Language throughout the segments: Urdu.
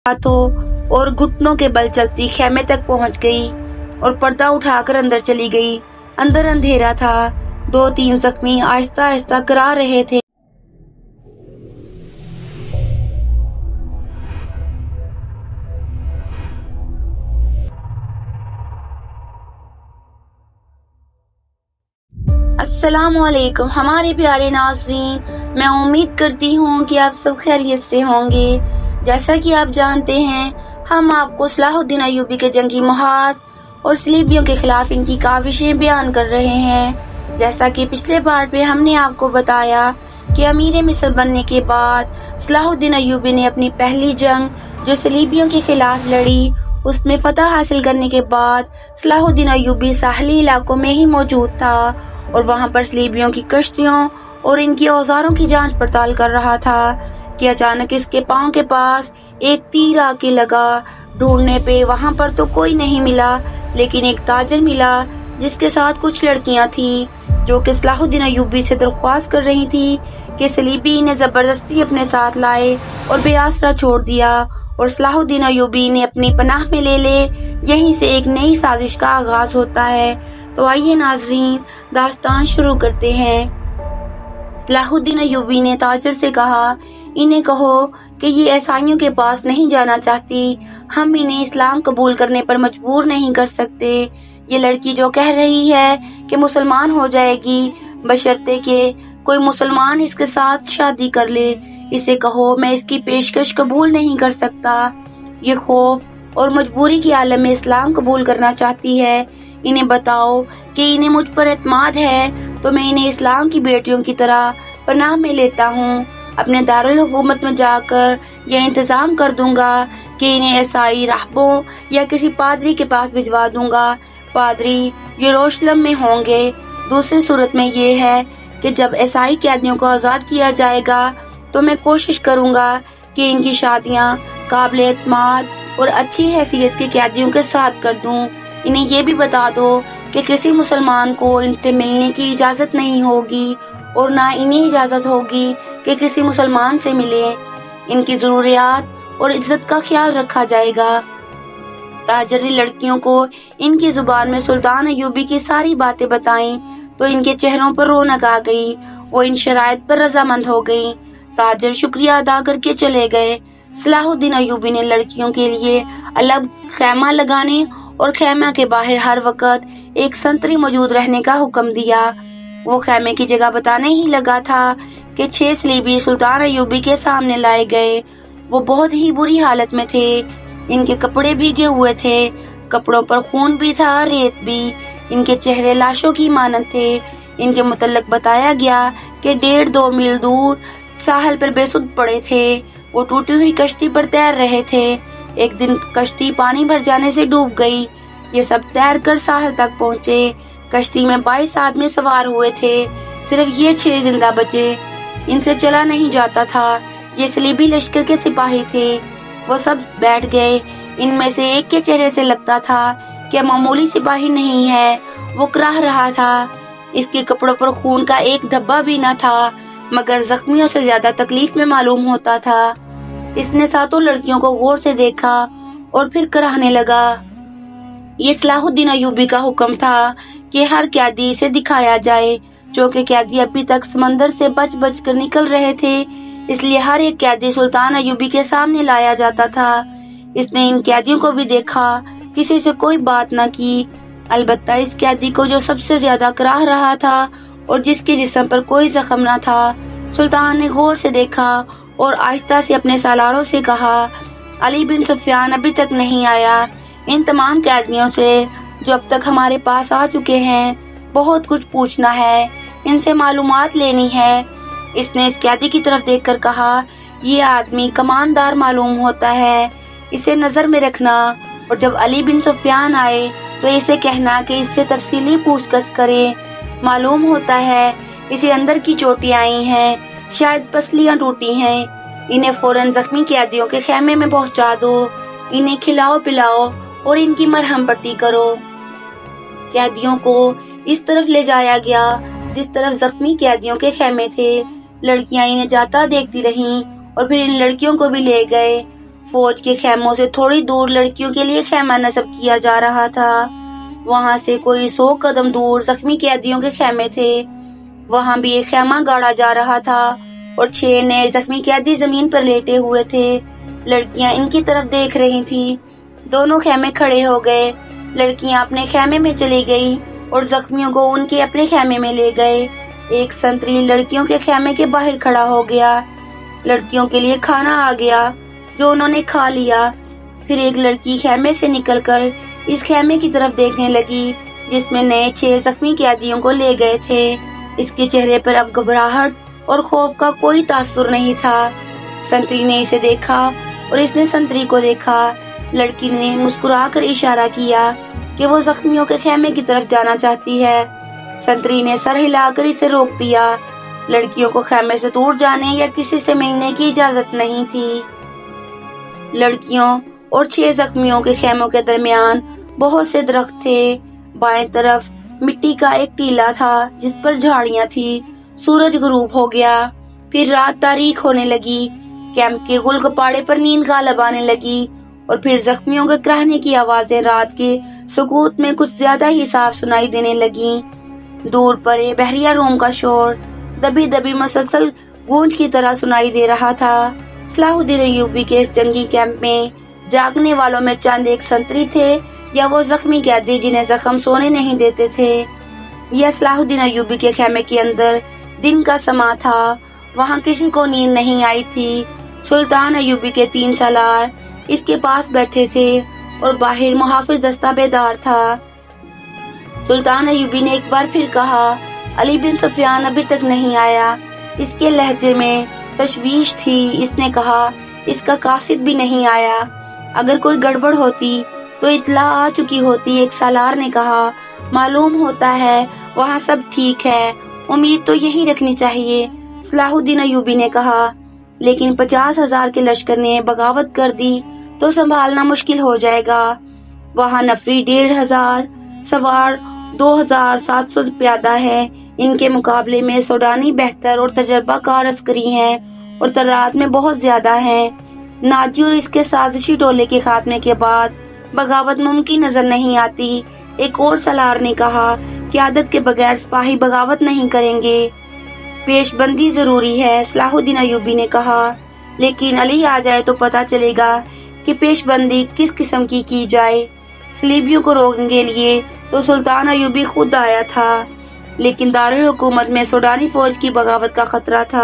ہاتھوں اور گھٹنوں کے بل چلتی خیمے تک پہنچ گئی اور پردہ اٹھا کر اندر چلی گئی۔ اندر اندھیرا تھا، 2-3 زخمی آہستہ آہستہ کرا رہے تھے۔ السلام علیکم ہمارے پیارے ناظرین، میں امید کرتی ہوں کہ آپ سب خیریت سے ہوں گے۔ جیسا کہ آپ جانتے ہیں، ہم آپ کو صلاح الدین ایوبی کے جنگی محاذ اور صلیبیوں کے خلاف ان کی کاوشیں بیان کر رہے ہیں۔ جیسا کہ پچھلے پارٹ میں ہم نے آپ کو بتایا کہ امیر مصر بننے کے بعد صلاح الدین ایوبی نے اپنی پہلی جنگ جو صلیبیوں کے خلاف لڑی، اس میں فتح حاصل کرنے کے بعد صلاح الدین ایوبی ساحلی علاقوں میں ہی موجود تھا اور وہاں پر صلیبیوں کی کشتیوں اور ان کی اوزاروں کی جانچ پڑتال کر رہا تھا کہ اچانک اس کے پاؤں کے پاس ایک تیر آ کے لگا۔ ڈھونڈنے پہ وہاں پر تو کوئی نہیں ملا، لیکن ایک تاجر ملا جس کے ساتھ کچھ لڑکیاں تھیں جو کہ صلاح الدین ایوبی سے درخواست کر رہی تھی کہ صلیبی انہیں زبردستی اپنے ساتھ لائے اور بے آسرا چھوڑ دیا اور صلاح الدین ایوبی نے اپنی پناہ میں لے لے۔ یہیں سے ایک نئی سازش کا آغاز ہوتا ہے۔ تو آئیے ناظرین، داستان شروع کرتے ہیں۔ صلاح الدین ایوبی نے تاجر سے کہا، انہیں کہو کہ یہ عیسائیوں کے پاس نہیں جانا چاہتی، ہم انہیں اسلام قبول کرنے پر مجبور نہیں کر سکتے۔ یہ لڑکی جو کہہ رہی ہے کہ مسلمان ہو جائے گی، بشرطے کہ کوئی مسلمان اس کے ساتھ شادی کر لے، اسے کہو میں اس کی پیشکش قبول نہیں کر سکتا۔ یہ خوف اور مجبوری کی عالم میں اسلام قبول کرنا چاہتی ہے۔ انہیں بتاؤ کہ انہیں مجھ پر اعتماد ہے تو میں انہیں اسلام کی بیٹیوں کی طرح پناہ میں لیتا ہوں۔ اپنے دارالحکومت میں جا کر یہ انتظام کر دوں گا کہ انہیں عیسائی راہبوں یا کسی پادری کے پاس بھجوا دوں گا۔ پادری یروشلم میں ہوں گے۔ دوسری صورت میں یہ ہے کہ جب عیسائی قیدیوں کو آزاد کیا جائے گا تو میں کوشش کروں گا کہ ان کی شادیاں قابل اعتماد اور اچھی حیثیت کے قیدیوں کے ساتھ کر دوں۔ انہیں یہ بھی بتا دو کہ کسی مسلمان کو ان سے ملنے کی اجازت نہیں ہوگی اور نہ انہیں اجازت ہوگی کہ کسی مسلمان سے ملیں۔ ان کی ضروریات اور عزت کا خیال رکھا جائے گا۔ تاجر نے لڑکیوں کو ان کی زبان میں سلطان ایوبی کی ساری باتیں بتائیں تو ان کے چہروں پر رونق آ گئی، وہ ان شرائط پر رضامند ہو گئی۔ تاجر شکریہ ادا کر کے چلے گئے۔ صلاح الدین ایوبی نے لڑکیوں کے لیے الگ خیمہ لگانے اور خیمہ کے باہر ہر وقت ایک سنتری موجود رہنے کا حکم دیا۔ وہ خیمے کی جگہ بتانے ہی لگا تھا کہ 6 صلیبی سلطان ایوبی کے سامنے لائے گئے۔ وہ بہت ہی بری حالت میں تھے، ان کے کپڑے بھیگے ہوئے تھے، کپڑوں پر خون بھی تھا، ریت بھی، ان کے چہرے لاشوں کی مانند تھے۔ ان کے متعلق بتایا گیا کہ 1.5-2 میل دور ساحل پر بے سدھ پڑے تھے، وہ ٹوٹی ہوئی کشتی پر تیر رہے تھے۔ ایک دن کشتی پانی بھر جانے سے ڈوب گئی، یہ سب تیر کر ساحل تک پہنچے۔ کشتی میں 22 آدمی سوار ہوئے تھے، صرف یہ 6 زندہ بچے، ان سے چلا نہیں جاتا تھا۔ یہ صلیبی لشکر کے سپاہی تھے، وہ سب بیٹھ گئے۔ ان میں سے ایک کے چہرے سے لگتا تھا کہ معمولی سپاہی نہیں ہے، وہ کراہ رہا تھا۔ اس کے کپڑوں پر خون کا ایک دھبا بھی نہ تھا، مگر زخمیوں سے زیادہ تکلیف میں معلوم ہوتا تھا۔ اس نے 7 لڑکیوں کو غور سے دیکھا اور پھر کراہنے لگا۔ یہ صلاح الدین ایوبی کا حکم تھا کہ ہر قیدی اسے دکھایا جائے۔ چونکہ قیدی ابھی تک سمندر سے بچ بچ کر نکل رہے تھے، اس لیے ہر ایک قیدی سلطان ایوبی کے سامنے لایا جاتا تھا۔ اس نے ان قیدیوں کو بھی دیکھا، کسی سے کوئی بات نہ کی، البتہ اس قیدی کو جو سب سے زیادہ کراہ رہا تھا اور جس کے جسم پر کوئی زخم نہ تھا، سلطان نے غور سے دیکھا اور آہستہ سے اپنے سالاروں سے کہا، علی بن سفیان ابھی تک نہیں آیا۔ ان تمام قیدیوں سے جو اب تک ہمارے پاس آ چکے ہیں بہت کچھ پوچھنا ہے، ان سے معلومات لینی ہے۔ اس نے اس قیدی کی طرف دیکھ کر کہا، یہ آدمی کماندار معلوم ہوتا ہے، اسے نظر میں رکھنا، اور جب علی بن سفیان آئے تو اسے کہنا کہ اس سے تفصیلی پوچھ گچھ کرے۔ معلوم ہوتا ہے اسے اندر کی چوٹیں آئی ہیں، شاید پسلیاں ٹوٹی ہیں۔ انہیں فوراً زخمی قیدیوں کے خیمے میں پہنچا دو، انہیں کھلاؤ پلاؤ اور ان کی مرہم پٹی کرو۔ قیدیوں کو اس طرف لے جایا گیا جس طرف زخمی قیدیوں کے خیمے تھے۔ لڑکیاں انہیں جاتا دیکھتی رہیں اور پھر ان لڑکیوں کو بھی لے گئے۔ فوج کے خیموں سے تھوڑی دور لڑکیوں کے لیے خیمہ نصب کیا جا رہا تھا۔ وہاں سے کوئی 100 قدم دور زخمی قیدیوں کے خیمے تھے، وہاں بھی ایک خیمہ گاڑا جا رہا تھا اور 6 نئے زخمی قیدی زمین پر لیٹے ہوئے تھے۔ لڑکیاں ان کی طرف دیکھ رہی تھیں۔ دونوں خیمے کھڑے ہو گئے، لڑکیاں اپنے خیمے میں چلی گئی اور زخمیوں کو ان کے اپنے خیمے میں لے گئے۔ ایک سنتری لڑکیوں کے خیمے کے باہر کھڑا ہو گیا۔ لڑکیوں کے لیے کھانا آ گیا جو انہوں نے کھا لیا۔ پھر ایک لڑکی خیمے سے نکل کر اس خیمے کی طرف دیکھنے لگی جس میں نئے 6 زخمی قیدیوں کو لے گئے تھے۔ اس کے چہرے پر اب گھبراہٹ اور خوف کا کوئی تاثر نہیں تھا۔ سنتری نے اسے دیکھا اور اس نے سنتری کو دیکھا۔ لڑکی نے مسکرا کر اشارہ کیا کہ وہ زخمیوں کے خیمے کی طرف جانا چاہتی ہے۔ سنتری نے سر ہلا کر اسے روک دیا۔ لڑکیوں کو خیمے سے دور جانے یا کسی سے ملنے کی اجازت نہیں تھی۔ لڑکیوں اور 6 زخمیوں کے خیموں کے درمیان بہت سے درخت تھے۔ بائیں طرف مٹی کا ایک ٹیلہ تھا جس پر جھاڑیاں تھی۔ سورج غروب ہو گیا، پھر رات تاریک ہونے لگی۔ کیمپ کے گل گپاڑے پر نیند غالب آنے لگی اور پھر زخمیوں کے کراہنے کی آوازیں رات کے سکوت میں کچھ زیادہ ہی صاف سنائی دینے لگیں۔ دور پرے بحریہ روم کا شور دبی دبی مسلسل گونج کی طرح سنائی دے رہا تھا۔ صلاح الدین ایوبی کے اس جنگی کیمپ میں جاگنے والوں میں چند ایک سنتری تھے یا وہ زخمی قیدی جنہیں زخم سونے نہیں دیتے تھے۔ یہ صلاح الدین ایوبی کے خیمے کے اندر دن کا سما تھا، وہاں کسی کو نیند نہیں آئی تھی۔ سلطان ایوبی کے 3 سالار اس کے پاس بیٹھے تھے اور باہر محافظ دستہ بیدار تھا۔ سلطان ایوبی نے ایک بار پھر کہا، علی بن سفیان ابھی تک نہیں آیا۔ اس کے لہجے میں تشویش تھی۔ اس نے کہا، اس کا قاصد بھی نہیں آیا، اگر کوئی گڑبڑ ہوتی تو اطلاع آ چکی ہوتی۔ ایک سالار نے کہا، معلوم ہوتا ہے وہاں سب ٹھیک ہے، امید تو یہی رکھنی چاہیے۔ صلاح الدین ایوبی نے کہا، لیکن 50,000 کے لشکر نے بغاوت کر دی تو سنبھالنا مشکل ہو جائے گا۔ وہاں نفری 1,500 سوار 2,700 پیادہ ہے۔ ان کے مقابلے میں سوڈانی بہتر اور تجربہ کار عسکری ہیں اور تعداد میں بہت زیادہ ہیں۔ ناجی اور اس کے سازشی ٹولے کے خاتمے کے بعد بغاوت ممکن نظر نہیں آتی۔ ایک اور سالار نے کہا، قیادت کے بغیر سپاہی بغاوت نہیں کریں گے، پیش بندی ضروری ہے۔ صلاح الدین ایوبی نے کہا، لیکن علی آ جائے تو پتہ چلے گا کہ پیش بندی کس قسم کی جائے۔ صلیبیوں کو روکنے کے لیے تو سلطان ایوبی خود آیا تھا، لیکن دارالحکومت میں سوڈانی فوج کی بغاوت کا خطرہ تھا۔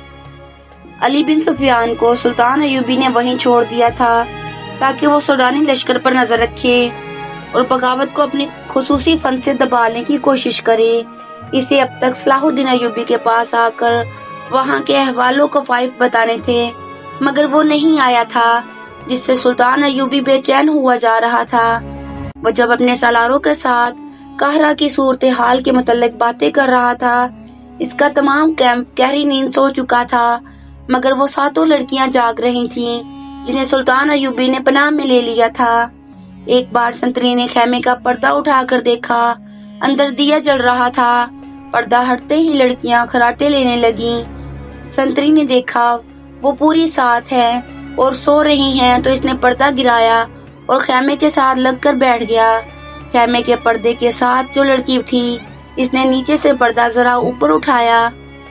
علی بن سفیان کو سلطان ایوبی نے وہیں چھوڑ دیا تھا تاکہ وہ سوڈانی لشکر پر نظر رکھے اور بغاوت کو اپنی خصوصی فن سے دبانے کی کوشش کرے۔ اسے اب تک صلاح الدین ایوبی کے پاس آ کر وہاں کے احوال و کفائف بتانے تھے، مگر وہ نہیں آیا تھا، جس سے سلطان ایوبی بے چین ہوا جا رہا تھا۔ وہ جب اپنے سالاروں کے ساتھ قاہرہ کی صورتحال کے متعلق باتیں کر رہا تھا، اس کا تمام کیمپ گہری نیند سو چکا تھا، مگر وہ 7 لڑکیاں جاگ رہی تھیں جنہیں سلطان ایوبی نے پناہ میں لے لیا تھا۔ ایک بار سنتری نے خیمے کا پردہ اٹھا کر دیکھا، اندر دیا جل رہا تھا۔ پردہ ہٹتے ہی لڑکیاں خراٹے لینے لگیں۔ سنتری نے دیکھا وہ پوری ساتھ ہے اور سو رہی ہیں تو اس نے پردہ گرایا اور خیمے کے ساتھ لگ کر بیٹھ گیا۔ خیمے کے پردے کے ساتھ جو لڑکی تھی، اس نے نیچے سے پردہ ذرا اوپر اٹھایا۔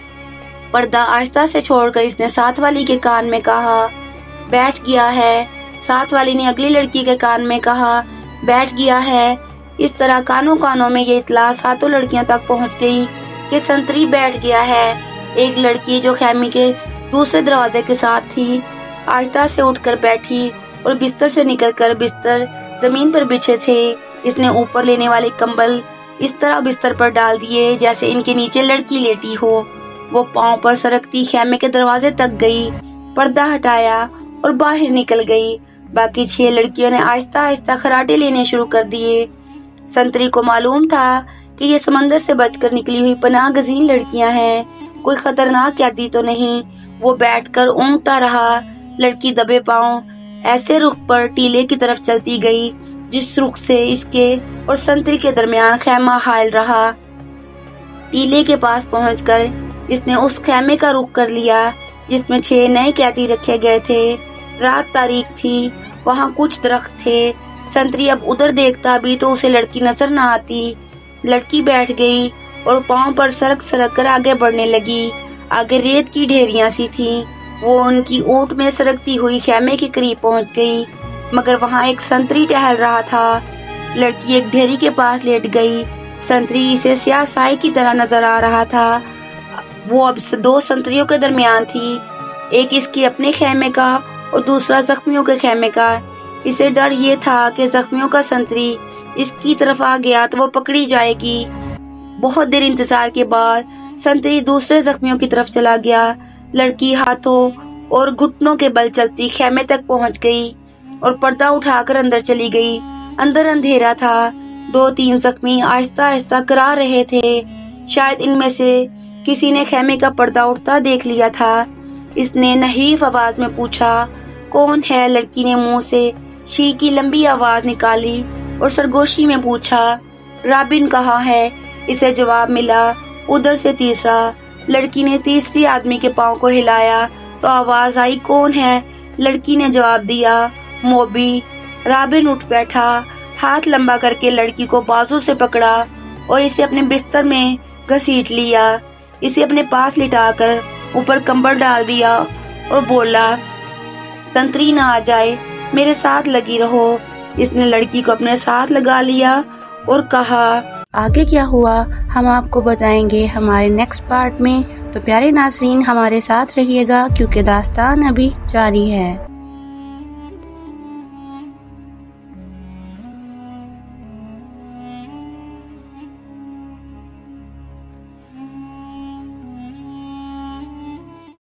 پردہ آہستہ سے چھوڑ کر اس نے ساتھ والی کے کان میں کہا، بیٹھ گیا ہے۔ ساتھ والی نے اگلی لڑکی کے کان میں کہا، بیٹھ گیا ہے۔ اس طرح کانوں کانوں میں یہ اطلاع 7 لڑکیاں تک پہنچ گئی کہ سنتری بیٹھ گیا ہے۔ ایک لڑکی جو خیمے کے دوسرے دروازے کے ساتھ تھی، آہستہ سے اٹھ کر بیٹھی اور بستر سے نکل کر بستر زمین پر بچھے تھے۔ اس نے اوپر لینے والے کمبل اس طرح بستر پر ڈال دیے جیسے ان کے نیچے لڑکی لیٹی ہو۔ وہ پاؤں پر سرکتی خیمے کے دروازے تک گئی، پردہ ہٹایا اور باہر نکل گئی۔ باقی 6 لڑکیوں نے آہستہ آہستہ خراٹے لینے شروع کر دیے۔ سنتری کو معلوم تھا کہ یہ سمندر سے بچ کر نکلی ہوئی پناہ گزین لڑکیاں ہیں، کوئی خطرناک قیدی تو نہیں۔ وہ بیٹھ کر اونگتا رہا۔ لڑکی دبے پاؤں ایسے رخ پر ٹیلے کی طرف چلتی گئی جس رخ سے اس کے اور سنتری کے درمیان خیمہ حائل رہا۔ ٹیلے کے پاس پہنچ کر اس نے اس خیمے کا رخ کر لیا جس میں 6 نئے قیدی رکھے گئے تھے۔ رات تاریک تھی، وہاں کچھ درخت تھے۔ سنتری اب ادھر دیکھتا بھی تو اسے لڑکی نظر نہ آتی۔ لڑکی بیٹھ گئی اور پاؤں پر سرک سرک کر آگے بڑھنے لگی۔ آگے ریت کی ڈھیریاں سی تھیں۔ وہ ان کی اونٹ میں سرکتی ہوئی خیمے کے قریب پہنچ گئی، مگر وہاں ایک سنتری ٹہل رہا تھا۔ لڑکی ایک ڈھیری کے پاس لیٹ گئی۔ سنتری اسے سیاہ سائے کی طرح نظر آ رہا تھا۔ وہ اب 2 سنتریوں کے درمیان تھی، ایک اس کے اپنے خیمے کا اور دوسرا زخمیوں کے خیمے کا۔ اسے ڈر یہ تھا کہ زخمیوں کا سنتری اس کی طرف آ گیا تو وہ پکڑی جائے گی۔ بہت دیر انتظار کے بعد سنتری دوسرے زخمیوں کی طرف چلا گیا۔ لڑکی ہاتھوں اور گھٹنوں کے بل چلتی خیمے تک پہنچ گئی اور پردہ اٹھا کر اندر چلی گئی۔ اندر اندھیرا تھا۔ 2-3 زخمی آہستہ آہستہ کرا رہے تھے۔ شاید ان میں سے کسی نے خیمے کا پردہ اٹھتا دیکھ لیا تھا۔ اس نے نحیف آواز میں پوچھا، کون ہے؟ لڑکی نے منہ سے شی کی لمبی آواز نکالی اور سرگوشی میں پوچھا، رابن کہاں ہے؟ اسے جواب ملا، ادھر سے تیسرا۔ لڑکی نے تیسری آدمی کے پاؤں کو ہلایا تو آواز آئی، کون ہے؟ لڑکی نے جواب دیا، موبی۔ رابن اٹھ بیٹھا، ہاتھ لمبا کر کے لڑکی کو بازو سے پکڑا اور اسے اپنے بستر میں گھسیٹ لیا۔ اسے اپنے پاس لٹا کر اوپر کمبل ڈال دیا اور بولا، سنتری نہ آ جائے، میرے ساتھ لگی رہو۔ اس نے لڑکی کو اپنے ساتھ لگا لیا اور کہا، آگے کیا ہوا ہم آپ کو بتائیں گے ہمارے نیکسٹ پارٹ میں، تو پیارے ناظرین ہمارے ساتھ رہیے گا کیونکہ داستان ابھی جاری ہے۔